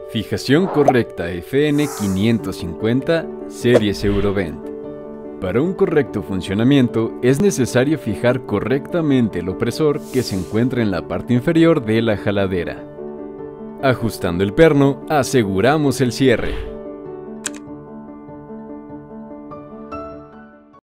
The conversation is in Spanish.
Fijación correcta FN550 Series Eurovent. Para un correcto funcionamiento es necesario fijar correctamente el opresor que se encuentra en la parte inferior de la jaladera. Ajustando el perno, aseguramos el cierre.